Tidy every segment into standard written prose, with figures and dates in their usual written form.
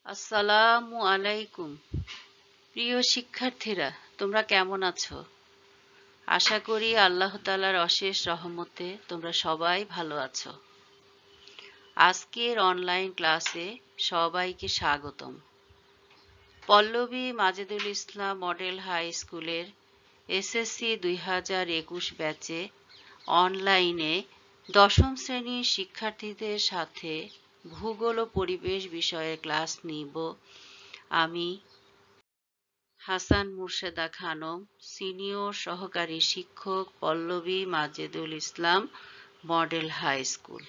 আসসালামু আলাইকুম। প্রিয় শিক্ষার্থীরা, তোমরা কেমন আছো? আশা করি আল্লাহ তাআলার অশেষ রহমতে তোমরা সবাই ভালো আছো। আজকের অনলাইন ক্লাসে সবাইকে স্বাগতম। পল্লবী মাজেদুল ইসলাম মডেল হাই স্কুলের এসএসসি 2021 ব্যাচে অনলাইনে দশম শ্রেণীর শিক্ষার্থীদের সাথে ভূগোল ও পরিবেশ বিষয়ে ক্লাস নিব আমি হাসান মুর্শেদা খানম, সিনিয়র সহকারী শিক্ষক, Pallabi Majedul Islam model high school.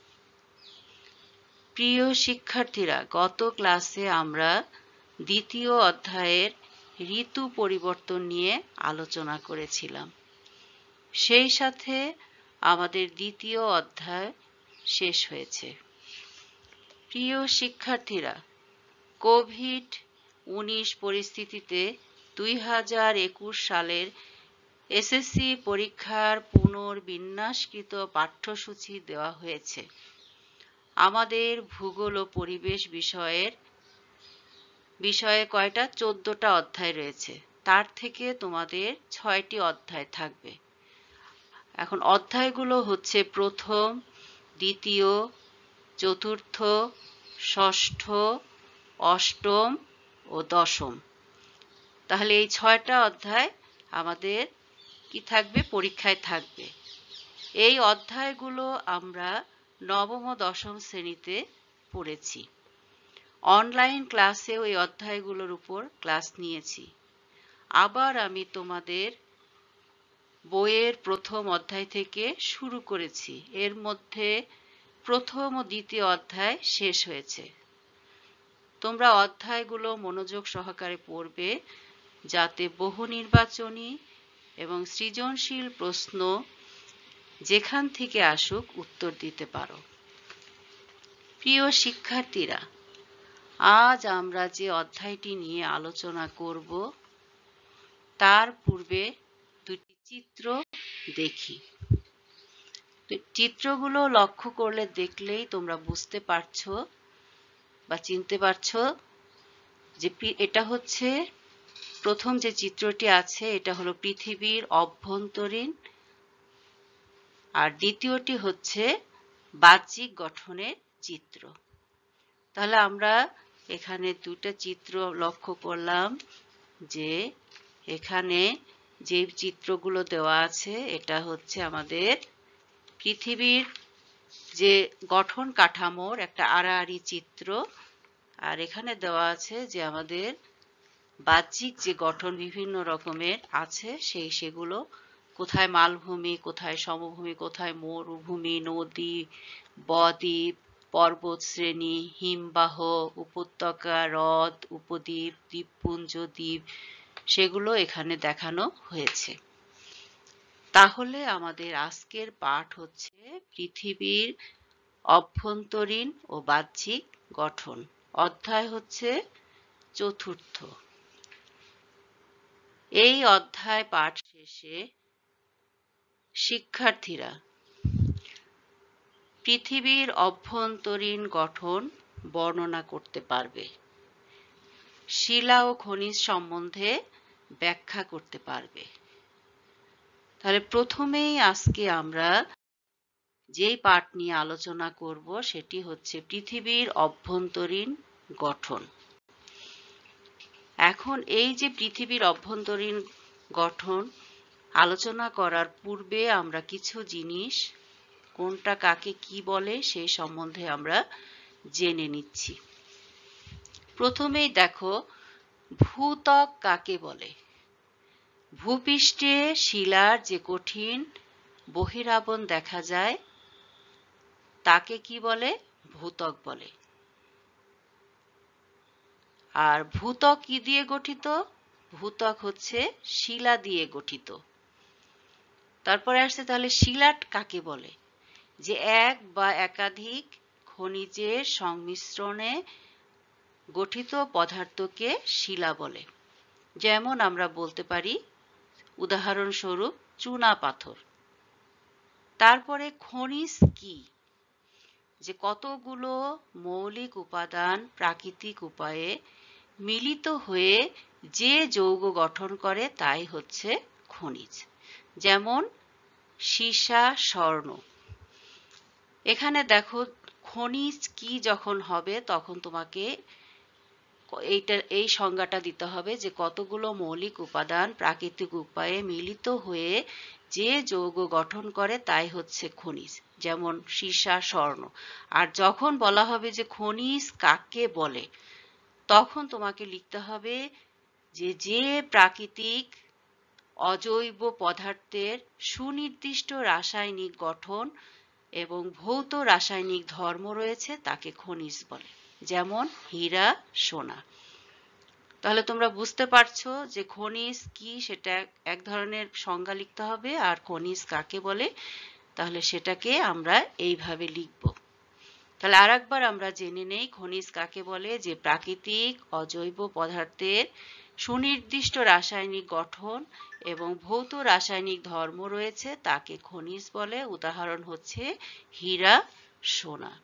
প্রিয় শিক্ষার্থীরা, গত ক্লাসে আমরা দ্বিতীয় অধ্যায়ের ঋতু পরিবর্তন নিয়ে আলোচনা করেছিলাম। সেই সাথে আমাদের দ্বিতীয় অধ্যায় শেষ হয়েছে। প্রিয় শিক্ষার্থীরা, কোভিড-19 পরিস্থিতিতে 2021 সালের এসএসসি পরীক্ষার পুনর্বিন্যাসকৃত পাঠ্যসূচি দেওয়া হয়েছে। আমাদের ভূগোল ও পরিবেশ বিষয়ে কয়টা 14টা অধ্যায় রয়েছে। তার থেকে তোমাদের 6টি অধ্যায় থাকবে। এখন অধ্যায়গুলো হচ্ছে প্রথম, দ্বিতীয়, চতুর্থ, ষষ্ঠ, অষ্টম ও দশম। তাহলে এই 6টা অধ্যায় আমাদের কি থাকবে? পরীক্ষায় থাকবে। এই অধ্যায়গুলো আমরা নবম ও দশম শ্রেণীতে পড়েছি। অনলাইন ক্লাসেও এই অধ্যায়গুলোর উপর ক্লাস নিয়েছি। আবার আমি তোমাদের বইয়ের প্রথম অধ্যায় থেকে শুরু করেছি। এর মধ্যে প্রথম ও দ্বিতীয় অধ্যায় শেষ হয়েছে। তোমরা অধ্যায়গুলো মনোযোগ সহকারে পড়বে, যাতে বহু নির্বাচনী এবং সৃজনশীল প্রশ্ন যেখান থেকে আসুক উত্তর দিতে পারো। প্রিয় শিক্ষার্থীরা, আজ আমরা যে অধ্যায়টি নিয়ে আলোচনা করব তার পূর্বে দুটি চিত্র দেখি। চিত্রগুলো লক্ষ্য করলে দেখলেই তোমরা বুঝতে পারছো বা চিনতে পারছো যে এটা হচ্ছে প্রথম যে চিত্রটি আছে, এটা হলো পৃথিবীর অভ্যন্তরীণ, আর দ্বিতীয়টি হচ্ছে বাহ্যিক গঠনের চিত্র। তাহলে আমরা এখানে দুটো চিত্র লক্ষ্য করলাম যে এখানে যে চিত্রগুলো দেওয়া আছে এটা হচ্ছে আমাদের পৃথিবীর যে গঠন কাঠামোর একটা আড়াআড়ি চিত্র, আর এখানে দেওয়া আছে যে আমাদের বাহ্যিক যে গঠন বিভিন্ন রকমের আছে সেগুলো কোথায় মালভূমি, কোথায় সমভূমি, কোথায় মরুভূমি, নদী, বদ্বীপ, পর্বত শ্রেণী, হিমবাহ, উপত্যকা, হ্রদ, উপদ্বীপ, দ্বীপপুঞ্জ, দ্বীপ, সেগুলো এখানে দেখানো হয়েছে। তাহলে আমাদের আজকের পাঠ হচ্ছে পৃথিবীর অভ্যন্তরীণ ও বাহ্যিক গঠন। অধ্যায় হচ্ছে চতুর্থ। এই অধ্যায় পাঠ শেষে শিক্ষার্থীরা পৃথিবীর অভ্যন্তরীণ গঠন বর্ণনা করতে পারবে, শিলা ও খনিজ সম্বন্ধে ব্যাখ্যা করতে পারবে। তাহলে প্রথমেই আজকে আমরা যেই পাঠ নিয়ে আলোচনা করব সেটি হচ্ছে পৃথিবীর অভ্যন্তরীণ গঠন। এখন এই যে পৃথিবীর অভ্যন্তরীণ গঠন আলোচনা করার পূর্বে আমরা কিছু জিনিস কোনটা কাকে কি বলে সেই সম্বন্ধে আমরা জেনে নিচ্ছি। প্রথমেই দেখো, ভূত্বক কাকে বলে? ভূপৃষ্ঠে শিলার যে কঠিন বহিরাবরণ দেখা যায় তাকে কি বলে? ভূত্বক বলে। আর ভূত্বক কি দিয়ে গঠিত? ভূত্বক হচ্ছে শিলা দিয়ে গঠিত। তারপরে আসছে তাহলে শিলা কাকে বলে? যে এক বা একাধিক খনিজের সংমিশ্রণে গঠিত পদার্থকে শিলা বলে। যেমন আমরা বলতে পারি উদাহরণস্বরূপ চুনা পাথর। তারপরে খনিজ কি? যে কতগুলো মৌলিক উপাদান প্রাকৃতিক উপায়ে মিলিত হয়ে যে যৌগ গঠন করে তাই হচ্ছে খনিজ। যেমন সীসা, স্বর্ণ। এখানে দেখো খনিজ কি যখন হবে তখন তোমাকে এই সংজ্ঞাটা দিতে হবে যে কতগুলো মৌলিক উপাদান প্রাকৃতিক উপায়ে মিলিত হয়ে যে যৌগ গঠন করে তাই হচ্ছে খনিজ। যেমন সীসা, স্বর্ণ। আর যখন বলা হবে যে খনিজ কাকে বলে তখন তোমাকে লিখতে হবে যে যে প্রাকৃতিক অজৈব পদার্থের সুনির্দিষ্ট রাসায়নিক গঠন এবং ভৌত রাসায়নিক ধর্ম রয়েছে তাকে খনিজ বলে। যেমন হীরা, সোনা। তাহলে তোমরা বুঝতে পারছো যে খনিজ কি সেটা এক ধরনের সংজ্ঞা লিখতে হবে, আর খনিজ কাকে বলে তাহলে সেটাকে আমরা এইভাবে লিখব। তাহলে আরেকবার আমরা জেনে নেই খনিজ কাকে বলে। যে প্রাকৃতিক অজৈব পদার্থের সুনির্দিষ্ট রাসায়নিক গঠন এবং ভৌত রাসায়নিক ধর্ম রয়েছে তাকে খনিজ বলে। উদাহরণ হচ্ছে হীরা, সোনা।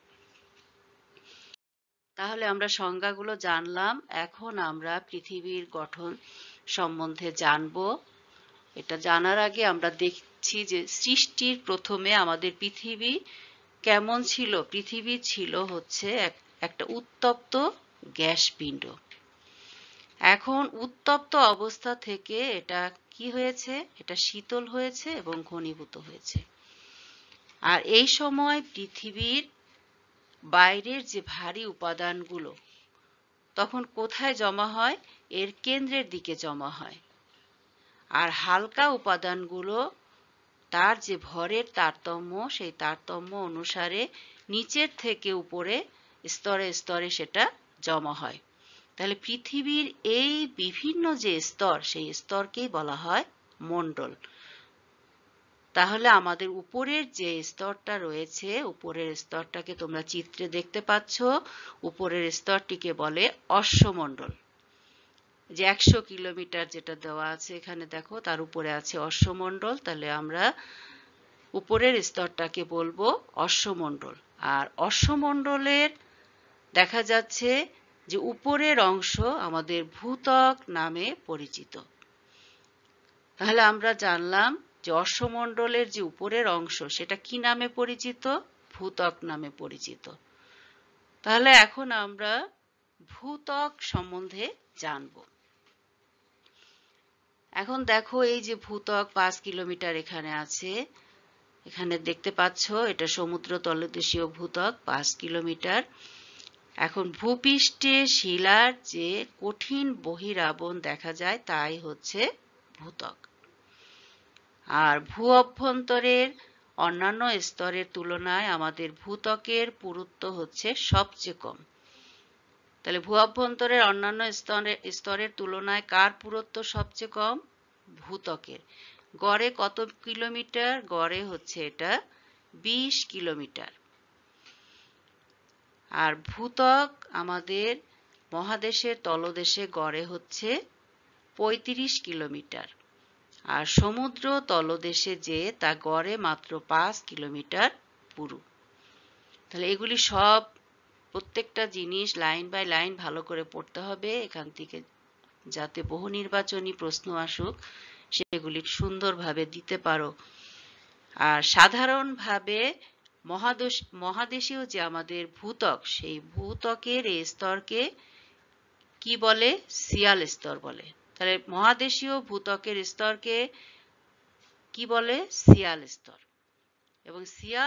তাহলে আমরা সংজ্ঞাগুলো জানলাম। এখন আমরা পৃথিবীর গঠন সম্বন্ধে জানব। এটা জানার আগে আমরা দেখছি যে সৃষ্টির প্রথমে আমাদের পৃথিবী কেমন ছিল। পৃথিবী ছিল হচ্ছে একটা উত্তপ্ত গ্যাস পিণ্ড। এখন উত্তপ্ত অবস্থা থেকে এটা কি হয়েছে, এটা শীতল হয়েছে এবং ঘনীভূত হয়েছে। আর এই সময় পৃথিবীর বাইরের যে ভারী উপাদানগুলো তখন কোথায় জমা হয়, এর কেন্দ্রের দিকে জমা হয়। আর হালকা উপাদানগুলো তার যে ভরের তারতম্য সেই তারতম্য অনুসারে নিচের থেকে উপরে স্তরে স্তরে সেটা জমা হয়। তাহলে পৃথিবীর এই বিভিন্ন যে স্তর সেই স্তরকেই বলা হয় মণ্ডল। তাহলে আমাদের উপরের যে স্তরটা রয়েছে, উপরের স্তরটাকে তোমরা চিত্রে দেখতে পাচ্ছ। উপরের স্তরটিকে বলে অশ্বমণ্ডল। যে 100 কিলোমিটার যেটা দেওয়া আছে এখানে দেখো, তার উপরে আছে অশ্বমণ্ডল। তাহলে আমরা উপরের স্তরটাকে বলবো অশ্বমণ্ডল। আর অশ্বমণ্ডলের দেখা যাচ্ছে যে উপরের অংশ আমাদের ভূত্বক নামে পরিচিত। তাহলে আমরা জানলাম যে অশ্বমণ্ডলের যে উপরের অংশ সেটা কি নামে পরিচিত, ভূত্বক নামে পরিচিত। তাহলে এখন আমরা ভূত্বক সম্বন্ধে জানব। এখন দেখো এই যে ভূত্বক 5 কিলোমিটার এখানে আছে, এখানে দেখতে পাচ্ছ এটা সমুদ্র তলদেশীয় ভূত্বক 5 কিলোমিটার। এখন ভূপৃষ্ঠে শিলার যে কঠিন বহিরাবরণ দেখা যায় তাই হচ্ছে ভূত্বক। আর ভূ অভ্যন্তরের অন্যান্য স্তরের তুলনায় আমাদের ভূত্বকের পুরুত্ব হচ্ছে সবচেয়ে কম। তাহলে ভূ অভ্যন্তরের অন্যান্য স্তরের তুলনায় কার পুরুত্ব সবচেয়ে কম? ভূত্বকের। গড়ে কত কিলোমিটার? গড়ে হচ্ছে এটা 20 কিলোমিটার। আর ভূত্বক আমাদের মহাদেশের তলদেশে গড়ে হচ্ছে 35 কিলোমিটার। আর সমুদ্র তলদেশে যে তা গড়ে মাত্র 5 কিলোমিটার পুরু। তাহলে এগুলি সব প্রত্যেকটা জিনিস লাইন বাই লাইন ভালো করে পড়তে হবে এখান থেকে, যাতে বহু নির্বাচনী প্রশ্ন আসুক সেগুলি সুন্দরভাবে দিতে পারো। আর সাধারণভাবে মহাদেশীয় যে আমাদের ভূত্বক সেই ভূত্বকের এই স্তরকে কি বলে? সিয়াল স্তর বলে। তাহলে মহাদেশীয় ভূত্বকের স্তরকে কি বলে? সিয়াল স্তর। এবং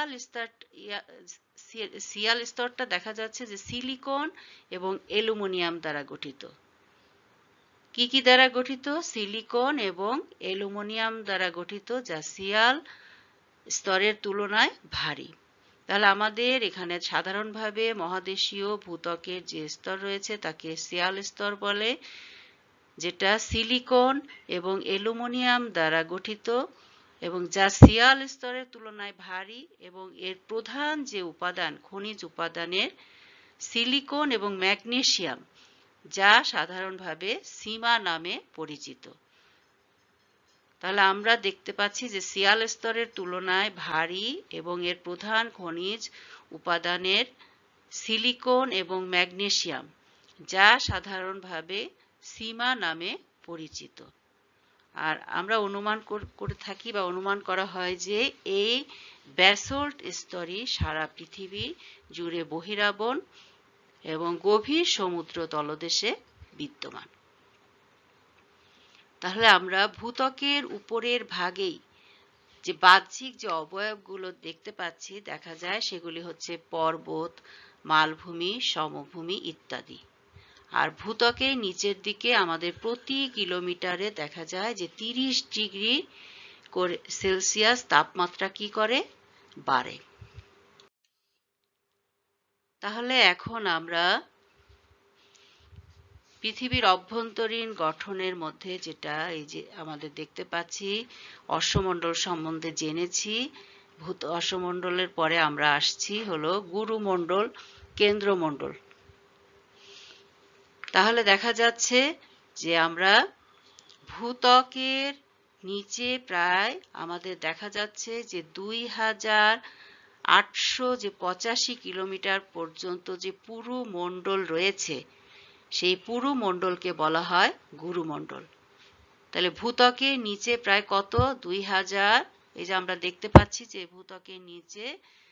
সিয়াল স্তরটা দেখা যাচ্ছে যে সিলিকন এবং অ্যালুমিনিয়াম দ্বারা গঠিত। কি কি দ্বারা গঠিত? সিলিকন এবং অ্যালুমিনিয়াম দ্বারা গঠিত, যা সিয়াল স্তরের তুলনায় ভারী। তাহলে আমাদের এখানে সাধারণভাবে মহাদেশীয় ভূত্বকের যে স্তর রয়েছে তাকে সিয়াল স্তর বলে, যেটা সিলিকন এবং অ্যালুমিনিয়াম দ্বারা গঠিত এবং যা সিয়াল স্তরের তুলনায় ভারী। এবং এর প্রধান যে উপাদান, খনিজ উপাদানের সিলিকন এবং ম্যাগনেসিয়াম, যা সাধারণভাবে সীমা নামে পরিচিত। তাহলে আমরা দেখতে পাচ্ছি যে সিয়াল স্তরের তুলনায় ভারী এবং এর প্রধান খনিজ উপাদানের সিলিকন এবং ম্যাগনেসিয়াম, যা সাধারণভাবে সীমা নামে পরিচিত। আর আমরা অনুমান করে থাকি বা অনুমান করা হয় যে এই ব্যাসল্ট স্তরই সারা পৃথিবী জুড়ে বহিরাবন এবং গভীর সমুদ্র তলদেশে বিদ্যমান। তাহলে আমরা ভূত্বকের উপরের ভাগেই যে বাহ্যিক যে অবয়বগুলো দেখতে পাচ্ছি, দেখা যায় সেগুলি হচ্ছে পর্বত, মালভূমি, সমভূমি ইত্যাদি। আর ভূত্বকের নিচের দিকে আমাদের প্রতি কিলোমিটারে দেখা যায় যে 30 ডিগ্রি সেলসিয়াস তাপমাত্রা কি করে বাড়ে। তাহলে এখন আমরা পৃথিবীর অভ্যন্তরীণ গঠনের মধ্যে যেটা এই যে আমাদের দেখতে পাচ্ছি, অশ্বমণ্ডল সম্বন্ধে জেনেছি। অশ্বমণ্ডলের পরে আমরা আসছি হলো গুরুমণ্ডল, কেন্দ্রমণ্ডল। তাহলে দেখা যাচ্ছে যে আমরা ভূত্বকের নিচে প্রায় আমাদের দেখা যাচ্ছে যে 2885 কিলোমিটার পর্যন্ত যে পুরু মণ্ডল রয়েছে, সেই পুরু মণ্ডলকে বলা হয় গুরুমণ্ডল। তাহলে ভূত্বকের নিচে প্রায় কত? 2000, এই যে আমরা দেখতে পাচ্ছি যে ভূত্বকের নিচে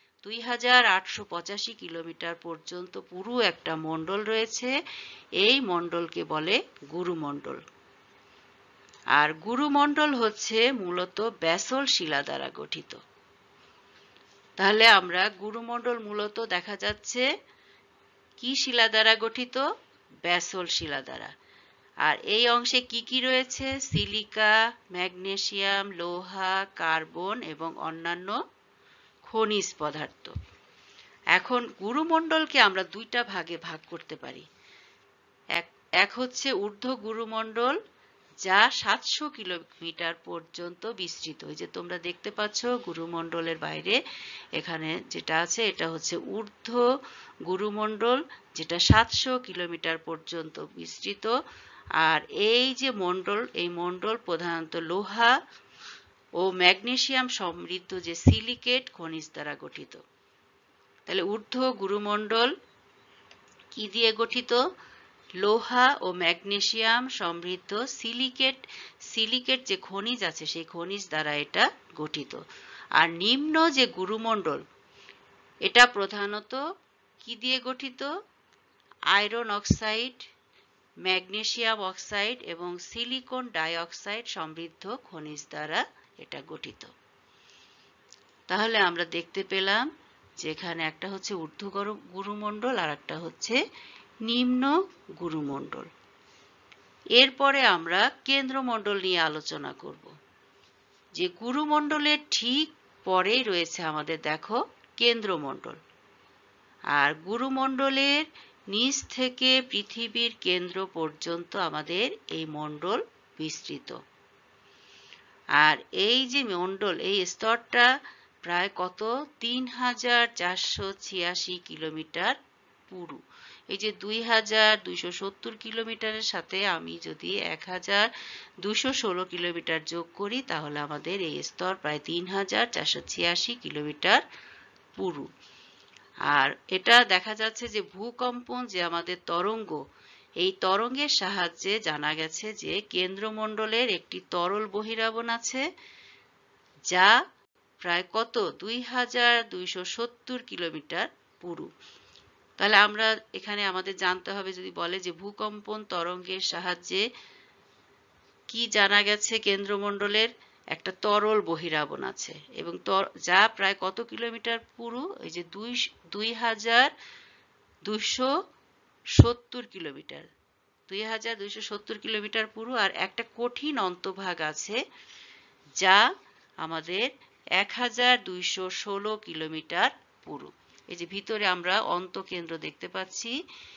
2885 কিলোমিটার পর্যন্ত পুরো একটা মণ্ডল রয়েছে। এই মণ্ডলকে বলে গুরুমণ্ডল। আর গুরুমণ্ডল হচ্ছে মূলত ব্যাসল্ট শিলা দ্বারা গঠিত। তাহলে আমরা গুরুমণ্ডল মূলত দেখা যাচ্ছে কি শিলা দ্বারা গঠিত? ব্যাসল্ট শিলা দ্বারা। আর এই অংশে কি কি রয়েছে? সিলিকা, ম্যাগনেসিয়াম, লোহা, কার্বন এবং অন্যান্য খনিজ পদার্থ। এখন গুরুমণ্ডলকে আমরা দুইটা ভাগে ভাগ করতে পারি। এক হচ্ছে ঊর্ধ্ব গুরুমণ্ডল, যা 700 কিলোমিটার পর্যন্ত বিস্তৃত। এই যে তোমরা দেখতে পাচ্ছ গুরুমণ্ডলের বাইরে এখানে যেটা আছে, এটা হচ্ছে ঊর্ধ্ব গুরুমণ্ডল, যেটা 700 কিলোমিটার পর্যন্ত বিস্তৃত। আর এই যে মণ্ডল, এই মণ্ডল প্রধানত লোহা ও ম্যাগনেসিয়াম সমৃদ্ধ যে সিলিকেট খনিজ দ্বারা গঠিত। তাহলে ঊর্ধ্ব গুরুমণ্ডল কি দিয়ে গঠিত? লোহা ও ম্যাগনেসিয়াম সমৃদ্ধ সিলিকেট যে খনিজ আছে, সেই খনিজ দ্বারা এটা গঠিত। আর নিম্ন যে গুরুমণ্ডল, এটা প্রধানত কি দিয়ে গঠিত? আয়রন অক্সাইড, ম্যাগনেসিয়াম অক্সাইড এবং সিলিকন ডাইঅক্সাইড সমৃদ্ধ খনিজ দ্বারা এটা গঠিত। তাহলে আমরা দেখতে পেলাম যে এখানে একটা হচ্ছে ঊর্ধ্ব গুরুমণ্ডল আর একটা হচ্ছে নিম্ন গুরুমণ্ডল। এরপরে আমরা কেন্দ্রমণ্ডল নিয়ে আলোচনা করব। যে গুরুমণ্ডলের ঠিক পরেই রয়েছে আমাদের দেখো কেন্দ্রমণ্ডল। আর গুরুমণ্ডলের নিচ থেকে পৃথিবীর কেন্দ্র পর্যন্ত আমাদের এই মণ্ডল বিস্তৃত। আর এই যে মণ্ডল, এই স্তরটা প্রায় কত? 3486 কিলোমিটার পুরু। এই যে 2270 কিলোমিটারের সাথে আমি যদি 1216 কিলোমিটার যোগ করি, তাহলে আমাদের এই স্তর প্রায় 3486 কিলোমিটার পুরু। আর এটা দেখা যাচ্ছে যে ভূকম্পন যে আমাদের তরঙ্গ, এই তরঙ্গের সাহায্যে জানা গেছে যে কেন্দ্রমণ্ডলের একটি তরল বহিরাবন আছে, যা প্রায় কত? 2270 কিলোমিটার পুরু। তাহলে আমরা এখানে আমাদের জানতে হবে, যদি বলে যে ভূকম্পন তরঙ্গের সাহায্যে কি জানা গেছে, কেন্দ্রমণ্ডলের একটা তরল বহিরাবন আছে এবং যা প্রায় কত কিলোমিটার পুরু? এই যে 2270 কিলোমিটার, 2270 কিলোমিটার পুরু। আর একটা কঠিন অন্তভাগ আছে যা আমাদের 1216 কিলোমিটার পুরু। এই যে ভিতরে আমরা অন্তকেন্দ্র দেখতে পাচ্ছি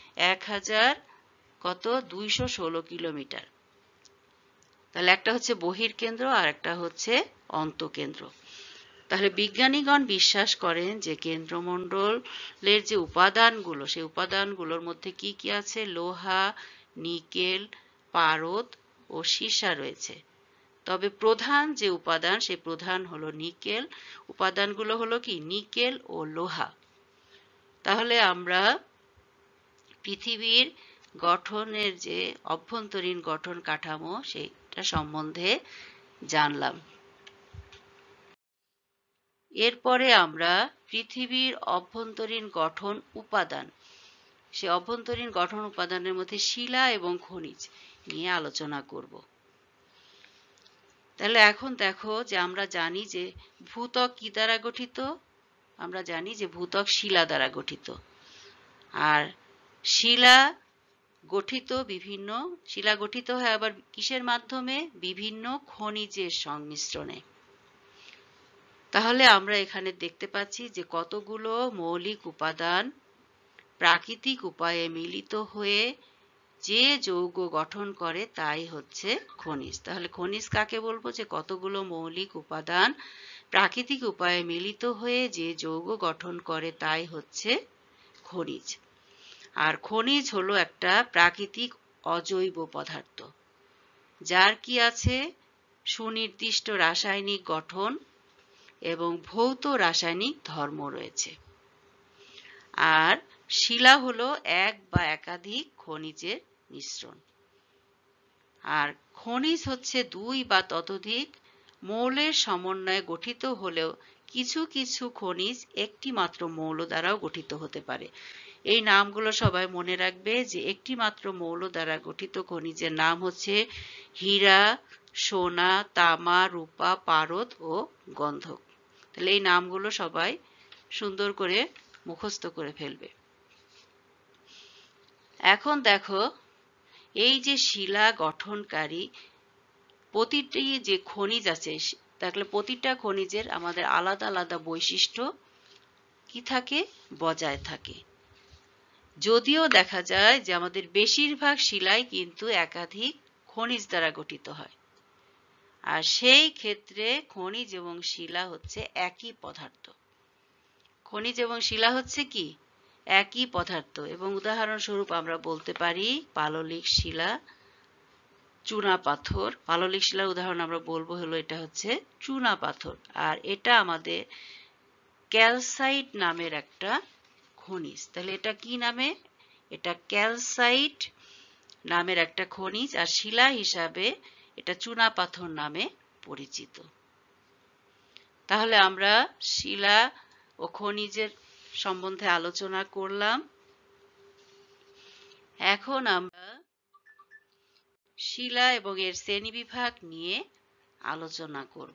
1216 কিলোমিটার। তাহলে একটা হচ্ছে বহির্কেন্দ্র আর একটা হচ্ছে অন্তকেন্দ্র। তাহলে বিজ্ঞানীগণ বিশ্বাস করেন যে কেন্দ্রমণ্ডলের যে উপাদানগুলো, সেই উপাদানগুলোর মধ্যে কি কি আছে? লোহা, নিকেল, পারদ ও সীসা রয়েছে। তবে প্রধান যে উপাদান সেই প্রধান হলো নিকেল। উপাদানগুলো হলো কি নিকেল ও লোহা। তাহলে আমরা পৃথিবীর গঠনের যে অভ্যন্তরীণ গঠন কাঠামো সেটা সম্বন্ধে জানলাম। এরপরে আমরা পৃথিবীর অভ্যন্তরীণ গঠন উপাদান, সে অভ্যন্তরীণ গঠন উপাদানের মধ্যে শিলা এবং খনিজ নিয়ে আলোচনা করব। তাহলে এখন দেখো যে আমরা জানি যে ভূত্বক কি দ্বারা গঠিত? আমরা জানি যে ভূত্বক শিলা দ্বারা গঠিত। আর শিলা গঠিত হয় আবার কিসের মাধ্যমে? বিভিন্ন খনিজের সংমিশ্রণে। তাহলে আমরা এখানে দেখতে পাচ্ছি যে কতগুলো মৌলিক উপাদান প্রাকৃতিক উপায়ে মিলিত হয়ে যে যৌগ গঠন করে তাই হচ্ছে খনিজ। তাহলে খনিজ কাকে বলবো? যে কতগুলো মৌলিক উপাদান প্রাকৃতিক উপায়ে মিলিত হয়ে যে যৌগ গঠন করে তাই হচ্ছে খনিজ। আর খনিজ হলো একটা প্রাকৃতিক অজৈব পদার্থ, যার কি আছে? সুনির্দিষ্ট রাসায়নিক গঠন এবং ভৌত রাসায়নিক ধর্ম রয়েছে। আর শিলা হলো এক বা একাধিক খনিজের মিশ্রণ। আর খনিজ হচ্ছে দুই বা ততোধিক মৌলের সমন্বয়ে গঠিত হলেও কিছু কিছু খনিজ একটি মাত্র মৌল দ্বারাও গঠিত হতে পারে। এই নামগুলো সবাই মনে রাখবে যে একটি মাত্র মৌল দ্বারা গঠিত খনিজের নাম হচ্ছে হীরা, সোনা, তামা, রূপা, পারদ ও গন্ধক। তাহলে এই নামগুলো সবাই সুন্দর করে মুখস্থ করে ফেলবে। এখন দেখো এই যে শিলা গঠনকারী প্রতিটি যে খনিজ আছে, তাহলে প্রতিটা খনিজের আমাদের আলাদা আলাদা বৈশিষ্ট্য কি থাকে? বজায় থাকে। যদিও দেখা যায় যে আমাদের বেশিরভাগ শিলাই কিন্তু একাধিক খনিজ দ্বারা গঠিত হয়। আর সেই ক্ষেত্রে খনিজ এবং শিলা হচ্ছে একই পদার্থ। খনিজ এবং শিলা হচ্ছে কি? একই পদার্থ। এবং উদাহরণস্বরূপ আমরা বলতে পারি পাললিক শিলা, চুনা পাথর। পাললিক শিলার উদাহরণ আমরা বলবো হলো এটা হচ্ছে চুনা পাথর। আর এটা আমাদের ক্যালসাইট নামের একটা খনিজ। তাহলে এটা কি নামে? এটা ক্যালসাইট নামের একটা খনিজ। আর শিলা হিসাবে এটা চুনা পাথর নামে পরিচিত। তাহলে আমরা শিলা ও খনিজের সম্বন্ধে আলোচনা করলাম। এখন আমরা শিলা এবং এর শ্রেণীবিভাগ নিয়ে আলোচনা করব।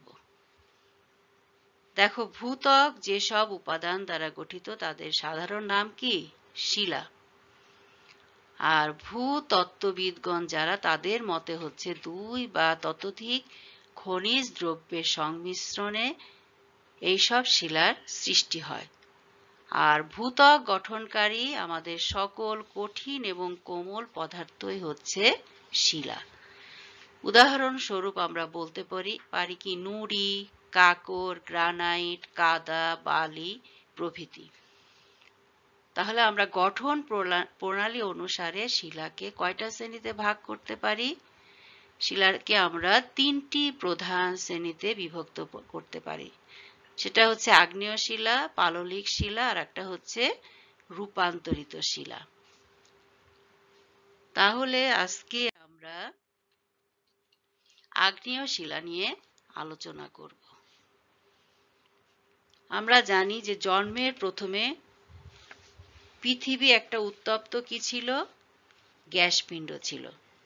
দেখো ভূত্বক যেসব উপাদান দ্বারা গঠিত তাদের সাধারণ নাম কি? শিলা। আর ভূতত্ত্ববিদগণ যারা, তাদের মতে হচ্ছে দুই বা ততোধিক খনিজ দ্রব্যের সংমিশ্রণে এইসব শিলার সৃষ্টি হয়। আর ভূত্বক গঠনকারী আমাদের সকল কঠিন এবং কোমল পদার্থই হচ্ছে শিলা। উদাহরণস্বরূপ আমরা বলতে পারি কি নুড়ি, কাকর, গ্রানাইট, কাদা, বালি প্রভৃতি। তাহলে আমরা গঠন প্রণালী অনুসারে শিলাকে কয়টা শ্রেণীতে ভাগ করতে পারি? শিলাকে আমরা তিনটি প্রধান শ্রেণীতে বিভক্ত করতে পারি। সেটা হচ্ছে আগ্নেয় শিলা, পাললিক শিলা আর একটা হচ্ছে রূপান্তরিত শিলা। তাহলে আজকে আমরা আগ্নেয় শিলা নিয়ে আলোচনা করব। আমরা জানি যে জন্মের প্রথমে পৃথিবী একটা উত্তপ্ত কি ছিল? গ্যাস পিণ্ড ছিল।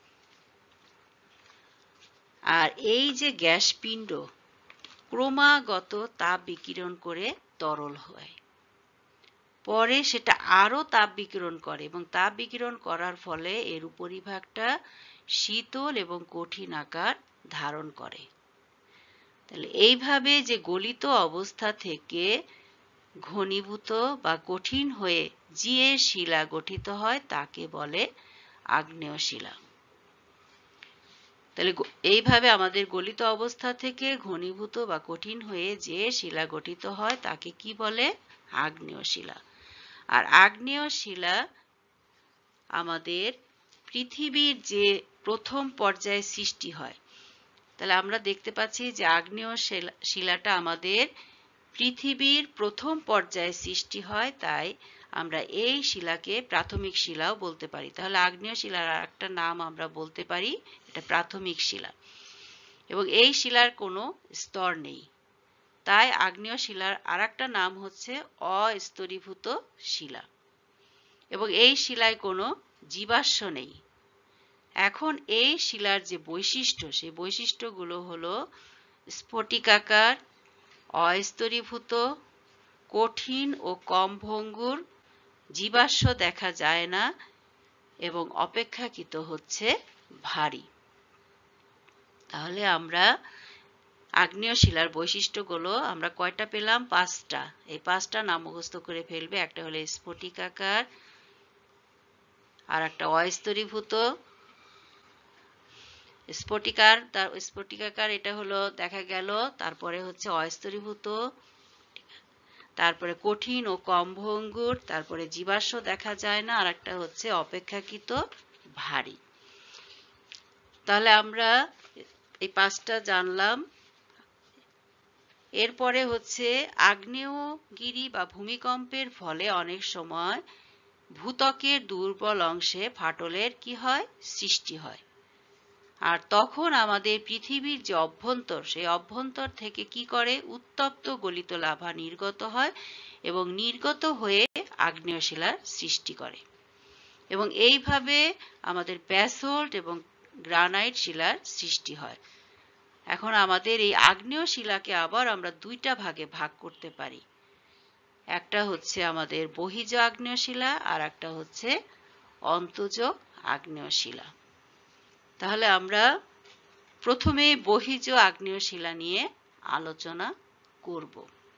আর এই যে গ্যাস পিণ্ড ক্রমাগত তাপ বিকিরণ করে তরল হয়। পরে সেটা আরো তাপ বিকিরণ করে এবং তাপ বিকিরণ করার ফলে এর উপরিভাগটা শীতল এবং কঠিন আকার ধারণ করে। তাহলে এইভাবে যে গলিত অবস্থা থেকে ঘনীভূত বা কঠিন হয়ে যে শিলা গঠিত হয় তাকে বলে আগ্নেয় শিলা। তাহলে এইভাবে আমাদের গলিত অবস্থা থেকে ঘনীভূত বা কঠিন হয়ে যে শিলা গঠিত হয় তাকে কি বলে? আগ্নেয় শিলা। আর আগ্নেয় শিলা আমাদের পৃথিবীর যে প্রথম পর্যায়ে সৃষ্টি হয়, তাহলে আমরা দেখতে পাচ্ছি যে আগ্নেয় শিলাটা আমাদের পৃথিবীর প্রথম পর্যায়ে সৃষ্টি হয়, তাই আমরা এই শিলাকে প্রাথমিক শিলাও বলতে পারি। তাহলে আগ্নেয় শিলার আরেকটা নাম আমরা বলতে পারি এটা প্রাথমিক শিলা। এবং এই শিলার কোনো স্তর নেই, তাই আগ্নেয় শিলার আরেকটা নাম হচ্ছে অস্তরীভূত শিলা। এবং এই শিলায় কোনো জীবাশ্ম নেই। এখন এই শিলার যে বৈশিষ্ট্য, সেই বৈশিষ্ট্যগুলো হলো স্ফটিকাকার, অস্তরীভূত, কঠিন ও কম ভঙ্গুর, জীবাশ্ম দেখা যায় না এবং অপেক্ষাকৃত হচ্ছে ভারী। তাহলে আমরা আগ্নেয় শিলার বৈশিষ্ট্যগুলো আমরা কয়টা পেলাম? 5টা। এই 5টা নাম মুখস্থ করে ফেলবে। একটা হলো স্ফটিকাকার, আর একটা অস্তরীভূত, স্ফটিকাকার এটা হলো দেখা গেল, তারপরে হচ্ছে অস্তরীভূত, তারপরে কঠিন ও কম ভঙ্গুর, তারপরে জীবাশ্ম দেখা যায় না, আর একটা হচ্ছে অপেক্ষাকৃত ভারী। তাহলে আমরা এই 5টা জানলাম। এরপরে হচ্ছে আগ্নেয়গিরি বা ভূমিকম্পের ফলে অনেক সময় ভূত্বকের দুর্বল অংশে ফাটলের কি হয়? সৃষ্টি হয়। আর তখন আমাদের পৃথিবীর যে অভ্যন্তর, সেই অভ্যন্তর থেকে কি করে? উত্তপ্ত গলিত লাভা নির্গত হয় এবং নির্গত হয়ে আগ্নেয় শিলার সৃষ্টি করে। এবং এইভাবে আমাদের ব্যাসল্ট এবং গ্রানাইট শিলার সৃষ্টি হয়। এখন আমাদের এই আগ্নেয় শিলাকে আবার আমরা 2টা ভাগে ভাগ করতে পারি। একটা হচ্ছে আমাদের বহিজ আগ্নেয় শিলা, আর একটা হচ্ছে অন্তজ আগ্নেয় শিলা। তাহলে আমরা প্রথমে বহিজ আগ্নেয় শিলা নিয়ে আলোচনা করব।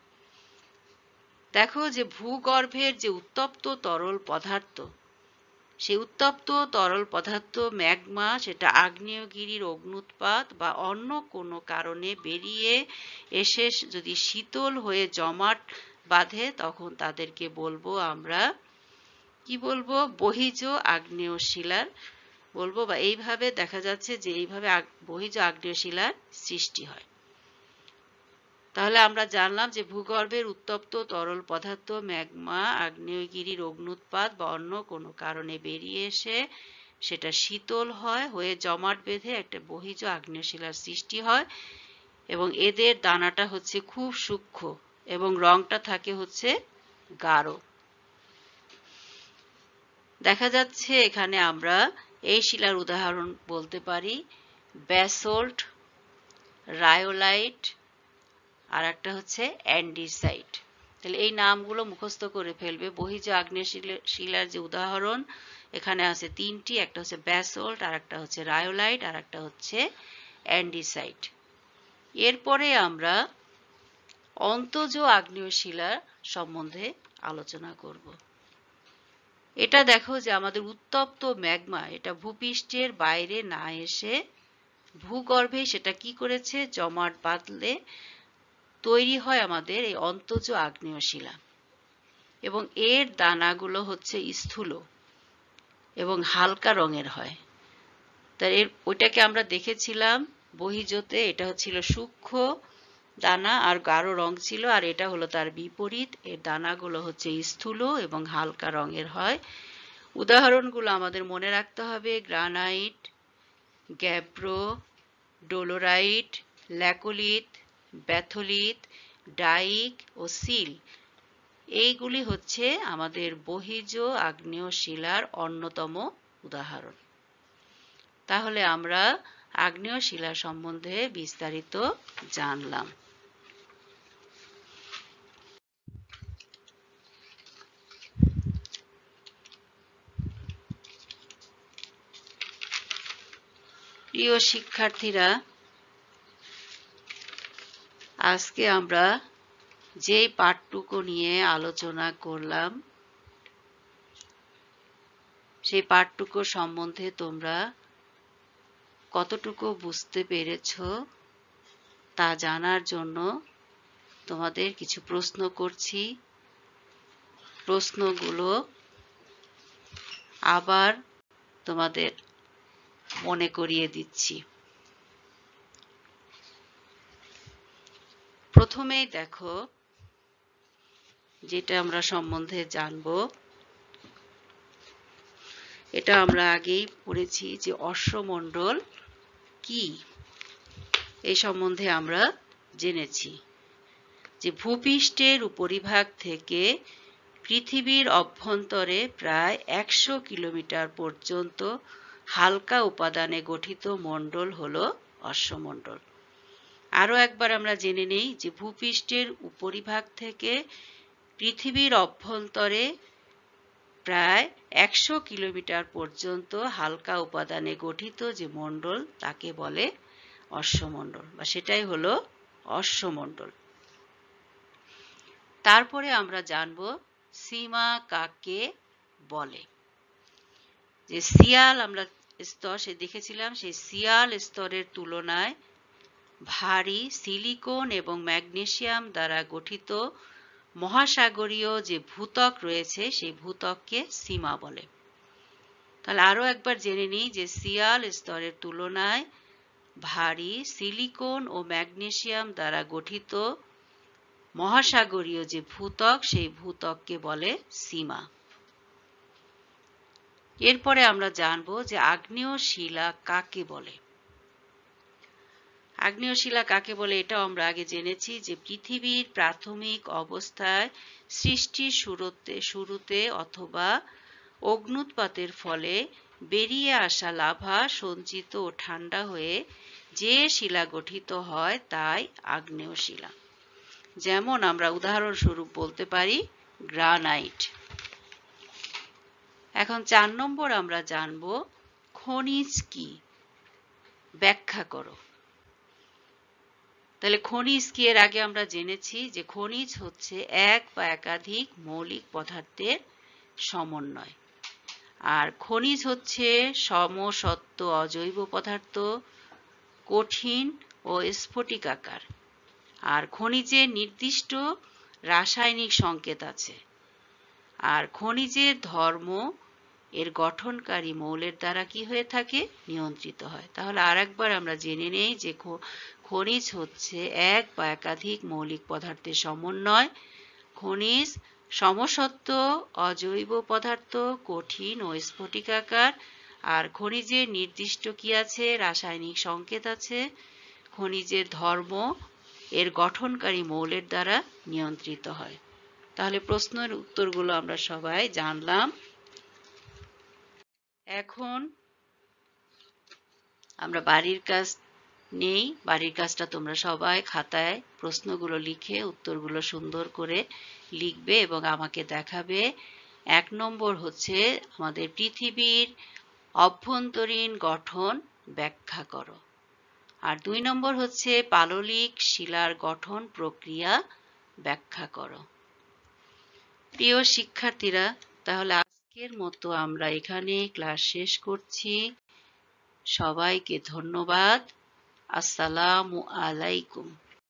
দেখো যে ভূগর্ভের যে উত্তপ্ত তরল পদার্থ, সেই উত্তপ্ত তরল পদার্থ ম্যাগমা, সেটা আগ্নেয়গিরির অগ্ন্যুৎপাত বা অন্য কোনো কারণে বেরিয়ে এসে যদি শীতল হয়ে জমাট বাঁধে, তখন তাদেরকে বলবো আমরা কি বলবো? বহিজ আগ্নেয় শিলার বলবো। বা এইভাবে দেখা যাচ্ছে যে এইভাবে বহিজ আগ্নেয় শিলার সৃষ্টি হয়। তাহলে আমরা জানলাম যে ভূগর্ভের উত্তপ্ত তরল পদার্থ ম্যাগমা আগ্নেয়গিরির অগ্ন্যুৎপাত বা অন্য কোনো কারণে বেরিয়ে এসে সেটা শীতল হয়ে জমাট বেঁধে একটা বহিজ আগ্নেয় শিলার সৃষ্টি হয়। এবং এদের দানাটা হচ্ছে খুব সূক্ষ্ম এবং রংটা থাকে হচ্ছে গাঢ়। দেখা যাচ্ছে এখানে আমরা এই শিলার উদাহরণ বলতে পারি ব্যাসল্ট, রায়োলাইট, আর একটা হচ্ছে অ্যান্ডিসাইট। তাহলে এই নামগুলো মুখস্থ করে ফেলবে। বহিজ আগ্নেয় শিলার যে উদাহরণ এখানে আছে 3টি, একটা হচ্ছে ব্যাসল্ট, আর একটা হচ্ছে রায়োলাইট, আর একটা হচ্ছে অ্যান্ডিসাইট। এরপরে আমরা অন্তজ আগ্নেয় শিলার সম্বন্ধে আলোচনা করব। এটা দেখো যে আমাদের উত্তপ্ত ম্যাগমা, এটা ভূপৃষ্ঠের বাইরে না এসে ভূগর্ভে সেটা কি করেছে? জমাট বাঁধলে তৈরি হয় আমাদের এই অন্তজ আগ্নেয় শিলা। এবং এর দানাগুলো হচ্ছে স্থূল এবং হালকা রঙের হয়। তাই ওইটাকে আমরা দেখেছিলাম বহিজতে, এটা হচ্ছিল সূক্ষ্ম দানা আর গাঢ় রং ছিল, আর এটা হলো তার বিপরীত। এর দানাগুলো হচ্ছে স্থূল এবং হালকা রঙের হয়। উদাহরণগুলো আমাদের মনে রাখতে হবে granite, gabbro, dolerite, laccolith, batholith, dyke ও সিল। এইগুলি হচ্ছে আমাদের বহিজ আগ্নেয় শিলার অন্যতম উদাহরণ। তাহলে আমরা আগ্নেয় শিলা সম্বন্ধে বিস্তারিত জানলাম। প্রিয় শিক্ষার্থীরা, আজকে আমরা যে পাঠটুকু নিয়ে আলোচনা করলাম, সেই পাঠটুকু সম্বন্ধে তোমরা কতটুকু বুঝতে পেরেছ তা জানার জন্য তোমাদের কিছু প্রশ্ন করছি। প্রশ্নগুলো আবার তোমাদের মনে করিয়ে দিচ্ছি। প্রথমেই দেখো যেটা আমরা সম্বন্ধে জানবো, এটা আমরা আগেই পড়েছি যে অশ্বমণ্ডল কি, এই সম্বন্ধে আমরা জেনেছি যে ভূপৃষ্ঠের উপরিভাগ থেকে পৃথিবীর অভ্যন্তরে প্রায় 100 কিলোমিটার পর্যন্ত হালকা উপাদানে গঠিত মণ্ডল হলো অশ্বমণ্ডল। আরো একবার আমরা জেনে নেই যে ভূপৃষ্ঠের উপরিভাগ থেকে পৃথিবীর অভ্যন্তরে প্রায় 100 কিলোমিটার পর্যন্ত হালকা উপাদানে গঠিত যে মণ্ডল তাকে বলে অশ্বমণ্ডল, বা সেটাই হলো অশ্বমণ্ডল। তারপরে আমরা জানব সীমা কাকে বলে। যে সিয়াল আমরা স্তর সে দেখেছিলাম, সেই সিয়াল স্তরের তুলনায় ভারী সিলিকন এবং ম্যাগনেসিয়াম দ্বারা গঠিত মহাসাগরীয় যে ভূত্বক রয়েছে সেই ভূত্বককে সীমা বলে। তাহলে আরো একবার জেনে নিই যে সিয়াল স্তরের তুলনায় ভারী সিলিকন ও ম্যাগনেসিয়াম দ্বারা গঠিত মহাসাগরীয় যে ভূত্বক সেই ভূত্বককে বলে সীমা। এরপরে আমরা জানব যে আগ্নেয় শিলা কাকে বলে। আগ্নেয় শিলা কাকে বলে এটাও আমরা আগে জেনেছি যে পৃথিবীর প্রাথমিক অবস্থায় সৃষ্টির শুরুতে অথবা অগ্ন্যুৎপাতের ফলে বেরিয়ে আসা লাভা সঞ্চিত ও ঠান্ডা হয়ে যে শিলা গঠিত হয় তাই আগ্নেয় শিলা। যেমন আমরা উদাহরণস্বরূপ বলতে পারি গ্রানাইট। এখন 4 নম্বর আমরা জানব খনিজ কি, ব্যাখ্যা করো। তাহলে খনিজ কি এর আগে আমরা জেনেছি যে খনিজ হচ্ছে এক বা একাধিক মৌলিক পদার্থের সমন্বয়। আর খনিজ হচ্ছে সমসত্ব অজৈব পদার্থ, কঠিন ও স্ফটিকাকার। আর খনিজের নির্দিষ্ট রাসায়নিক সংকেত আছে। আর খনিজের ধর্ম এর গঠনকারী মৌলের দ্বারা কি হয়ে থাকে, নিয়ন্ত্রিত হয়। তাহলে আরেকবার আমরা জেনে নেই যে খনিজ হচ্ছে এক বা একাধিক মৌলিক পদার্থের সমন্বয়। খনিজ সমসত্ব অজৈব পদার্থ, কঠিন ও স্ফটিকাকার। আর খনিজের নির্দিষ্ট কি আছে, রাসায়নিক সংকেত আছে। খনিজের ধর্ম এর গঠনকারী মৌলের দ্বারা নিয়ন্ত্রিত হয়। তাহলে প্রশ্নের উত্তরগুলো আমরা সবাই জানলাম। এখন আমরা বাড়ির কাজ নেই। বাড়ির কাজটা তোমরা সবাই খাতায় প্রশ্নগুলো লিখে উত্তরগুলো সুন্দর করে লিখবে এবং আমাকে দেখাবে। 1 নম্বর হচ্ছে আমাদের পৃথিবীর অভ্যন্তরীণ গঠন ব্যাখ্যা করো। আর 2 নম্বর হচ্ছে পাললিক শিলার গঠন প্রক্রিয়া ব্যাখ্যা করো। প্রিয় শিক্ষার্থীরা, তাহলে আজকের মতো আমরা এখানে ক্লাস শেষ করছি। সবাইকে ধন্যবাদ। আসসালামু আলাইকুম।